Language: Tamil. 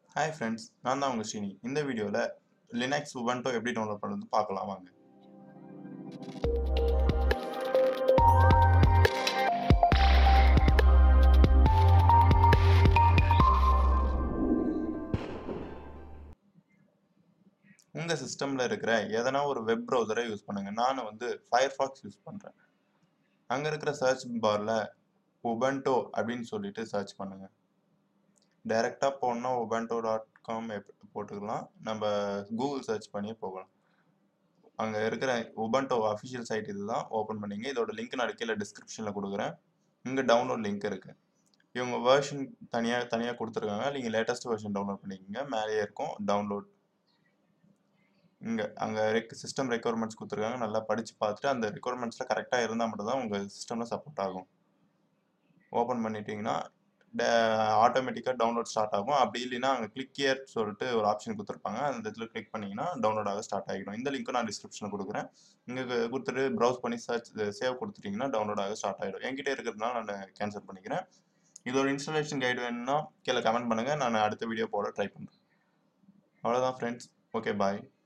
Hi friends, நான் தான் உங்க ஸ்ரீனி. இந்த வீடியோல Linux Ubuntu எப்படி டவுன்லோட் பண்றது பார்க்கலாம் வாங்க. உங்க சிஸ்டம்ல இருக்கிற எதனா ஒரு வெப் ப்ரௌசரை யூஸ் பண்ணுங்க. நான் Firefox யூஸ் பண்றேன். அங்க இருக்கிற சர்ச் பார்ல Ubuntu அப்படின்னு சொல்லிட்டு சர்ச் பண்ணுங்க. டைரக்டா போனா ubuntu.com போட்டுக்கலாம். நம்ம கூகுள் சர்ச் பண்ணி போகலாம். அங்க இருக்கிற Ubuntu அஃபிஷியல் சைட் இதுதான். ஓபன் பண்ணீங்க. இதோட லிங்க் நான் கீழே டிஸ்கிரிப்ஷன்ல கொடுக்குறேன். இங்க டவுன்லோட் லிங்க் இருக்கு. இவங்க வெர்ஷன் தனியா கொடுத்துருக்காங்க. நீங்க லேட்டஸ்ட் வெர்ஷன் டவுன்லோட் பண்ணிக்கங்க. மேலேயே இருக்கும் டவுன்லோட். அங்க சிஸ்டம் ரெக்குயர்மெண்ட்ஸ் கொடுத்துருக்காங்க. நல்லா படிச்சு பார்த்துட்டு அந்த ரெக்குயர்மெண்ட்ஸ்ல கரெக்டா இருந்தா மட்டும் தான் உங்க சிஸ்டம்ல சப்போர்ட் ஆகும். ஓபன் பண்ணிட்டீங்கன்னா ஆட்டோமேட்டிக்கா டவுன்லோட் ஸ்டார்ட் ஆகும். அப்படி இல்லைன்னா அங்க கிளிக் ஹியர் சொல்லிட்டு ஒரு ஆப்ஷன் கொடுத்துருப்பாங்க. அந்த இடத்துல கிளிக் பண்ணீங்கன்னா டவுன்லோட் ஆக ஸ்டார்ட் ஆகிடும். இந்த லிங்க் நான் டிஸ்கிரிப்ஷன்ல கொடுக்குறேன். இங்க கொடுத்துட்டு ப்ரௌஸ் பண்ணி சேவ் கொடுத்துட்டீங்கன்னா டவுன்லோட் ஆக ஸ்டார்ட் ஆகிடும். என்கிட்ட இருக்கிறதுனால நான் கேன்சல் பண்ணிக்கிறேன். இதோட இன்ஸ்டாலேஷன் கைடு வேணும்னா கீழே கமெண்ட் பண்ணுங்க. நான் அடுத்த வீடியோ போட ட்ரை பண்றேன். அவ்வளோதான் ஃப்ரெண்ட்ஸ். Okay bye.